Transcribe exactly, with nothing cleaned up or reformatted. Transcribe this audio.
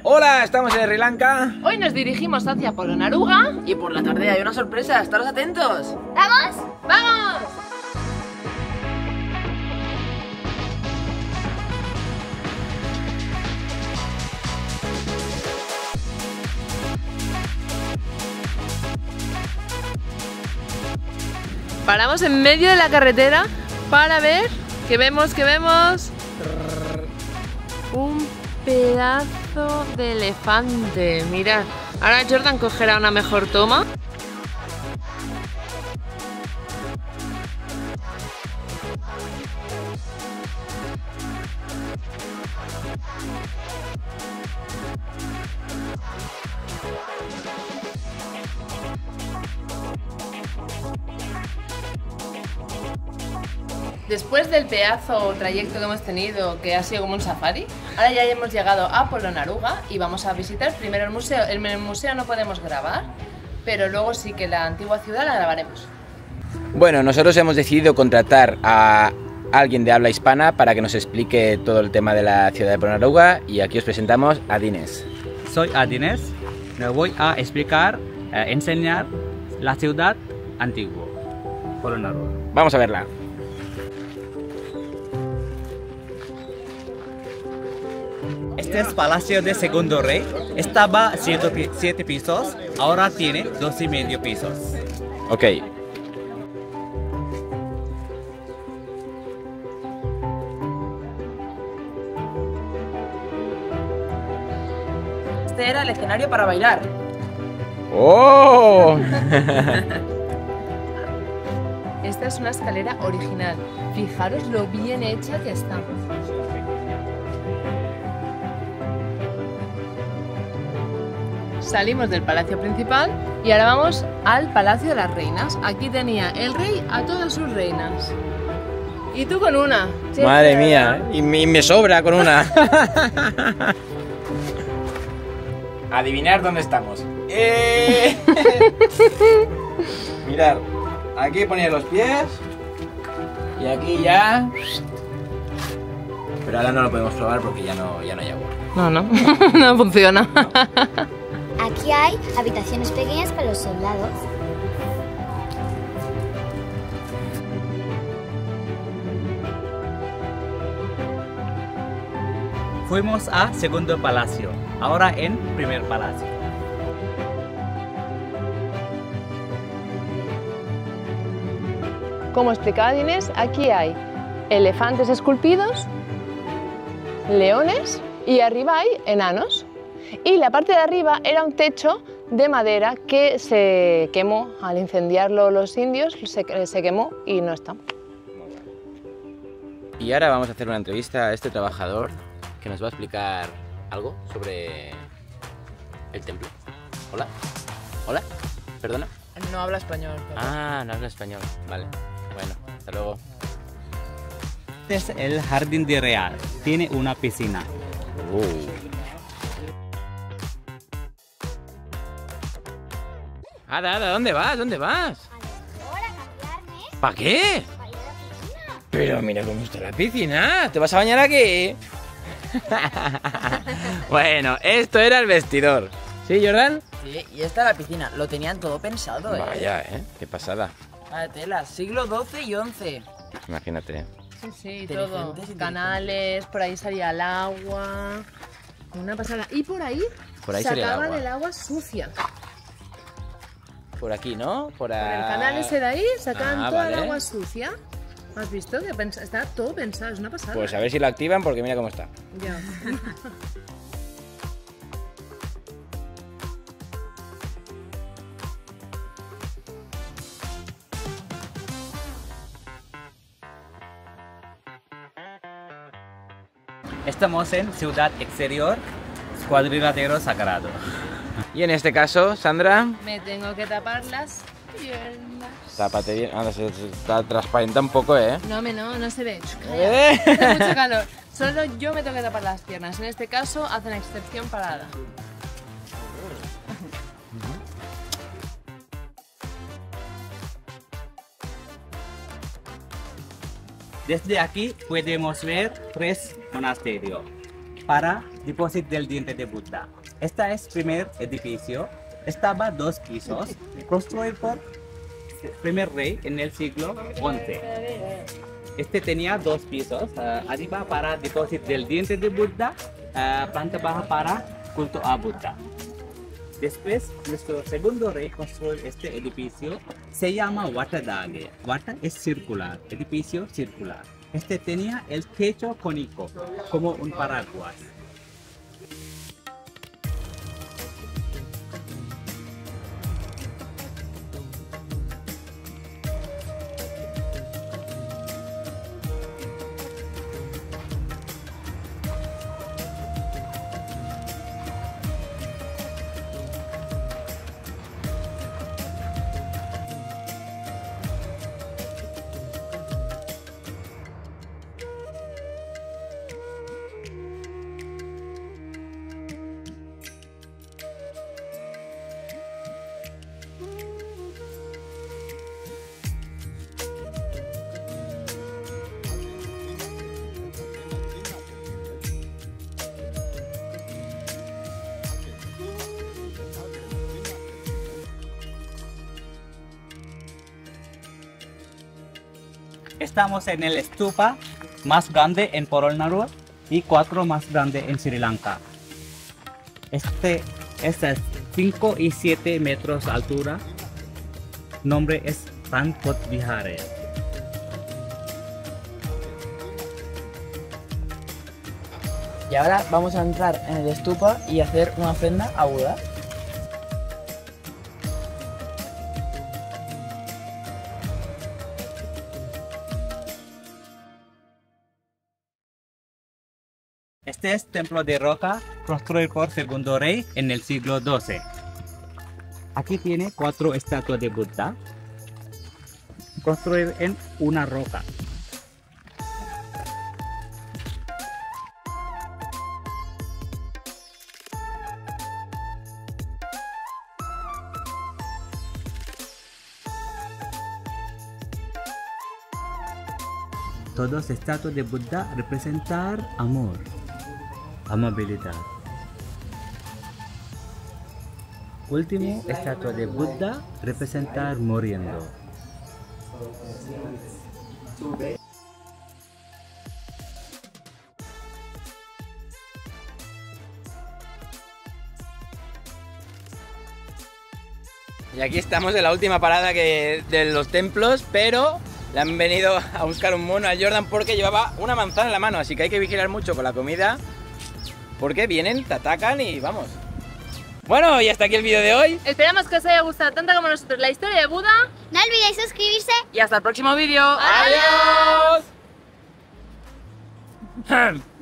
Hola, estamos en Sri Lanka. Hoy nos dirigimos hacia Polonnaruga. Y por la tarde hay una sorpresa, estaros atentos. ¿Vamos? ¡Vamos! Paramos en medio de la carretera para ver, que vemos, que vemos un pedazo de elefante. Mirad, ahora Jordan cogerá una mejor toma. Después del pedazo trayecto que hemos tenido, que ha sido como un safari, ahora ya hemos llegado a Polonnaruga y vamos a visitar primero el museo. En el museo no podemos grabar, pero luego sí que la antigua ciudad la grabaremos. Bueno, nosotros hemos decidido contratar a alguien de habla hispana para que nos explique todo el tema de la ciudad de Polonnaruga y aquí os presentamos a Dines. Soy Adines, me voy a explicar, eh, enseñar la ciudad antigua, Polonnaruga. Vamos a verla. Este es Palacio de Segundo Rey, estaba siete pisos, ahora tiene dos y medio pisos. Ok. Este era el escenario para bailar. ¡Oh! Esta es una escalera original. Fijaros lo bien hecha que está. Salimos del palacio principal y ahora vamos al Palacio de las Reinas. Aquí tenía el rey a todas sus reinas. Y tú con una. Madre mía, y me, y me sobra con una. Adivinar dónde estamos. ¡Eh! Mirad, aquí ponía los pies y aquí ya. Pero ahora no lo podemos probar porque ya no, ya no hay agua. No, no, no funciona. Aquí hay habitaciones pequeñas para los soldados. Fuimos a segundo palacio, ahora en primer palacio. Como explicaba Inés, aquí hay elefantes esculpidos, leones y arriba hay enanos. Y la parte de arriba era un techo de madera que se quemó al incendiarlo los indios, se, se quemó y no está. Y ahora vamos a hacer una entrevista a este trabajador que nos va a explicar algo sobre el templo. Hola. Hola. Perdona. No habla español. Ah, no habla español. Vale. Bueno, hasta luego. Este es el jardín de Real, tiene una piscina. Uh. Ada, Ada, ¿dónde vas? ¿Dónde vas? Ahora cambiarme. ¿Para qué? Para ir a la piscina. Pero mira cómo está la piscina. ¿Te vas a bañar aquí? Bueno, esto era el vestidor. ¿Sí, Jordan? Sí, y esta es la piscina. Lo tenían todo pensado, ¿eh? Vaya, ¿eh? Qué pasada. Vaya tela, siglo doce y once. Imagínate. Sí, sí, Inteligentes, todo. inteligentes. Canales, por ahí salía el agua. Una pasada. Y por ahí, Por ahí salía el sacaban agua. el agua sucia. Por aquí, ¿no? Por, Por el a... canal ese de ahí sacaban Ah, toda vale. el agua sucia. ¿Has visto? Que pens- está todo pensado, es una pasada. Pues a ver si lo activan porque mira cómo está. Ya. Estamos en Ciudad Exterior, Cuadrilátero Sagrado. Y en este caso, Sandra, Me tengo que tapar las piernas. tápate bien. Anda, se, se está transparenta un poco, ¿eh? No, me no, no se ve. ¿Eh? Hace mucho calor. Solo yo me tengo que tapar las piernas. En este caso hacen excepción para Ada. Desde aquí podemos ver tres monasterios. Para depósito del diente de Buda. Este es el primer edificio. Estaba dos pisos, construido por el primer rey en el siglo once. Este tenía dos pisos, uh, arriba para depósito del diente de Buda, uh, planta baja para culto a Buda. Después, nuestro segundo rey construyó este edificio, se llama Watadage. Wata es circular, edificio circular. Este tenía el techo cónico, como un paraguas. Estamos en el stupa más grande en Polonnaruwa y cuatro más grande en Sri Lanka. Este, este es cinco y siete metros de altura. Nombre es Ranpot Vihare. Y ahora vamos a entrar en el stupa y hacer una ofrenda a Buda. Este es templo de roca construido por segundo rey en el siglo doce. Aquí tiene cuatro estatuas de Buda construidas en una roca. Todos estatuas de Buda representan amor, amabilidad. Último estatua de Buda representar muriendo. Y aquí estamos en la última parada que, de los templos, pero le han venido a buscar un mono al Jordan porque llevaba una manzana en la mano, así que hay que vigilar mucho con la comida porque vienen, te atacan y vamos. Bueno, y hasta aquí el vídeo de hoy. Esperamos que os haya gustado tanto como nosotros la historia de Buda. No olvidéis suscribirse. Y hasta el próximo vídeo. ¡Adiós!